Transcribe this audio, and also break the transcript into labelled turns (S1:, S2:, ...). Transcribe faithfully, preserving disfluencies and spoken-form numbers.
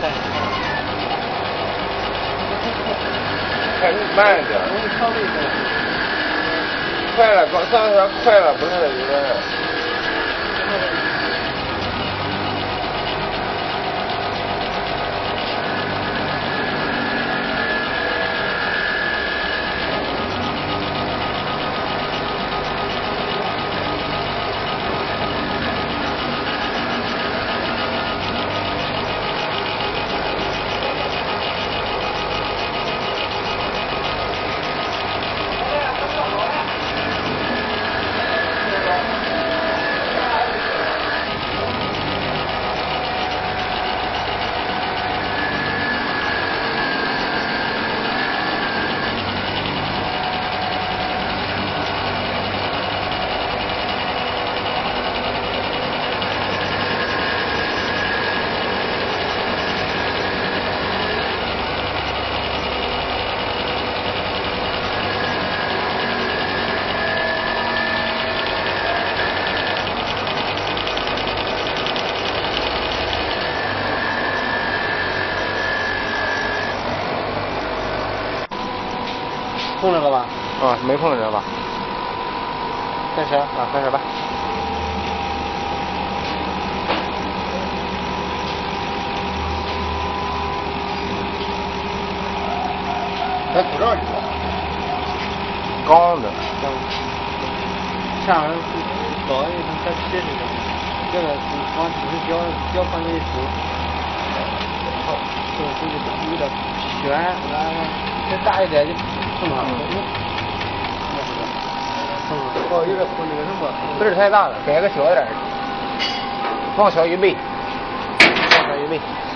S1: 开慢点。
S2: 我们调了一个。
S1: 快了，刚上车快了，不是有点。
S2: 碰这个吧？
S1: 啊，没碰这个吧？
S2: 开始啊，
S1: 开始吧。
S2: 在口罩里头。
S1: 钢的。
S2: 钢。上面搞一层带皮似的，这个是往只是胶胶放进去煮。好，这个就是有点旋，然后再大一点就碰上了。哦，有点碰那个什么，
S1: 不是太大了，改个小点儿，放小一倍，放小一倍。